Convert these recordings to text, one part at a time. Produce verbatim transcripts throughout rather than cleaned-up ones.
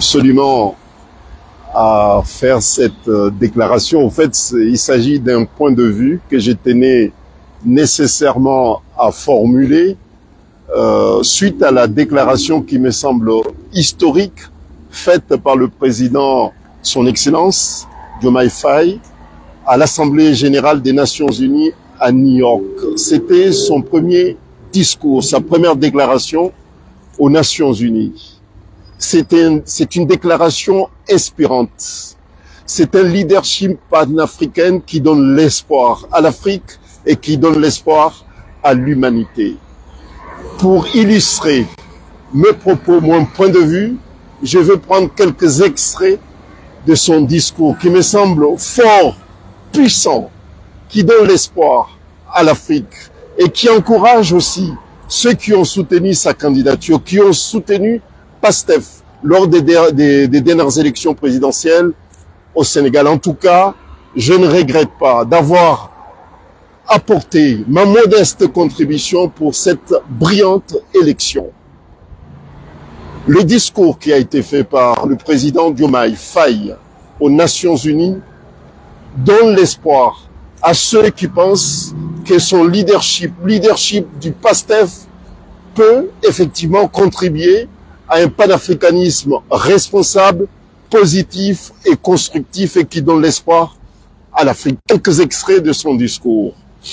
absolument à faire cette euh, déclaration. En fait, il s'agit d'un point de vue que je tenais nécessairement à formuler euh, suite à la déclaration qui me semble historique faite par le président, son Excellence, Diomaye Faye, à l'Assemblée générale des Nations Unies à New York. C'était son premier discours, sa première déclaration aux Nations Unies. C'était, c'est une déclaration inspirante. C'est un leadership panafricain qui donne l'espoir à l'Afrique et qui donne l'espoir à l'humanité. Pour illustrer mes propos, mon point de vue, je veux prendre quelques extraits de son discours qui me semble fort, puissant, qui donne l'espoir à l'Afrique et qui encourage aussi ceux qui ont soutenu sa candidature, qui ont soutenu PASTEF lors des, des, des dernières élections présidentielles au Sénégal. En tout cas, je ne regrette pas d'avoir apporté ma modeste contribution pour cette brillante élection. Le discours qui a été fait par le président Diomaye Faye aux Nations Unies donne l'espoir à ceux qui pensent que son leadership, leadership du PASTEF peut effectivement contribuer à un panafricanisme responsable, positif et constructif et qui donne l'espoir à l'Afrique. Quelques extraits de son discours.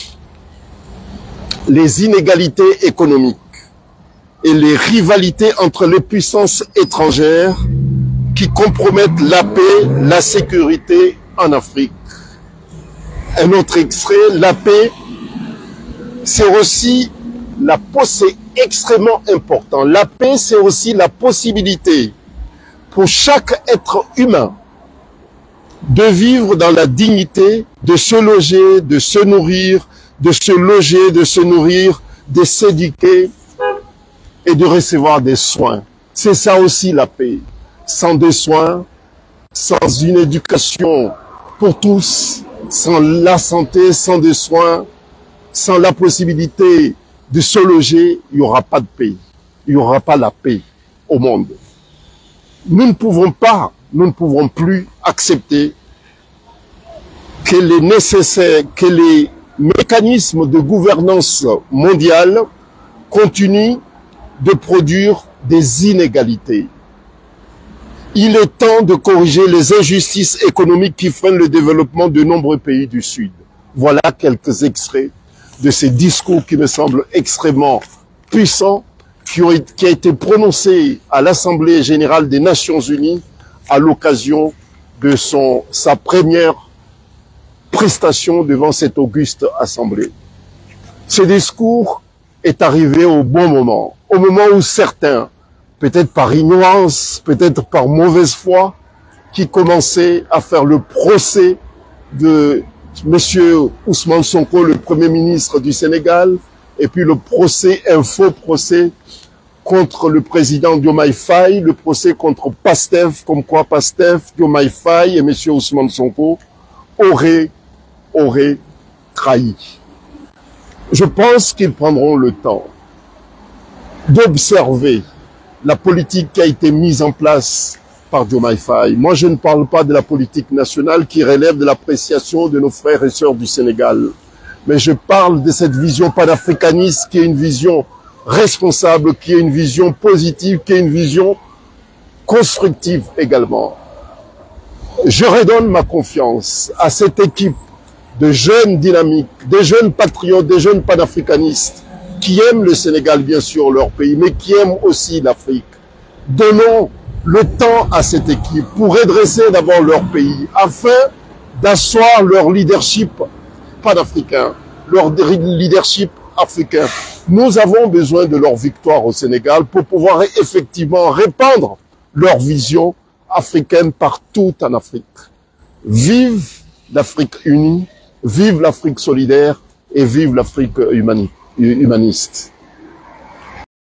Les inégalités économiques et les rivalités entre les puissances étrangères qui compromettent la paix, la sécurité en Afrique. Un autre extrait, la paix, c'est aussi la c'est extrêmement important. La paix, c'est aussi la possibilité pour chaque être humain de vivre dans la dignité, de se loger, de se nourrir, de se loger, de se nourrir, de s'éduquer et de recevoir des soins. C'est ça aussi la paix. Sans des soins, sans une éducation pour tous, sans la santé, sans des soins, sans la possibilité de se loger, il n'y aura pas de paix. Il n'y aura pas la paix au monde. Nous ne pouvons pas, nous ne pouvons plus accepter que les nécessaires, que les mécanismes de gouvernance mondiale continuent de produire des inégalités. Il est temps de corriger les injustices économiques qui freinent le développement de nombreux pays du Sud. Voilà quelques extraits de ces discours qui me semblent extrêmement puissants, qui, ont, qui a été prononcé à l'Assemblée générale des Nations Unies à l'occasion de son, sa première prestation devant cette auguste Assemblée. Ce discours est arrivé au bon moment, au moment où certains, peut-être par ignorance, peut-être par mauvaise foi, qui commençaient à faire le procès de Monsieur Ousmane Sonko, le Premier ministre du Sénégal, et puis le procès, un faux procès contre le président Diomaye Faye, le procès contre PASTEF, comme quoi PASTEF, Diomaye Faye et Monsieur Ousmane Sonko auraient, auraient trahi. Je pense qu'ils prendront le temps d'observer la politique qui a été mise en place par Diomaye Faye. Moi, je ne parle pas de la politique nationale qui relève de l'appréciation de nos frères et sœurs du Sénégal. Mais je parle de cette vision panafricaniste qui est une vision responsable, qui est une vision positive, qui est une vision constructive également. Je redonne ma confiance à cette équipe de jeunes dynamiques, des jeunes patriotes, des jeunes panafricanistes qui aiment le Sénégal, bien sûr, leur pays, mais qui aiment aussi l'Afrique. Donnons le temps à cette équipe pour redresser d'abord leur pays, afin d'asseoir leur leadership panafricain, leur leadership africain. Nous avons besoin de leur victoire au Sénégal pour pouvoir effectivement répandre leur vision africaine partout en Afrique. Vive l'Afrique unie, vive l'Afrique solidaire et vive l'Afrique humaniste.